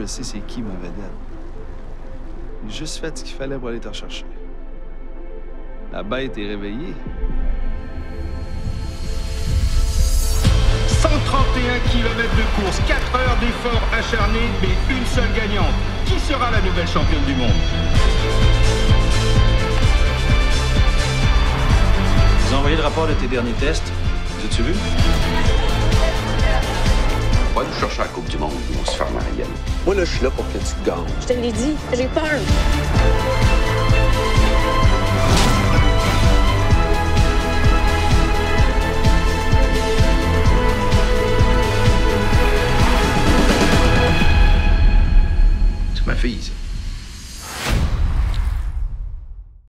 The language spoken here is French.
je sais c'est qui ma vedette. J'ai juste fait ce qu'il fallait pour aller te rechercher. La bête est réveillée. 131 km de course, 4 heures d'efforts acharnés, mais une seule gagnante. Qui sera la nouvelle championne du monde? Ils ont envoyé le rapport de tes derniers tests. Les as-tu vu? Va nous chercher à la Coupe du Monde, on se ferme la gueule. Moi, là, je suis là pour que tu gagnes. Je te l'ai dit, j'ai peur.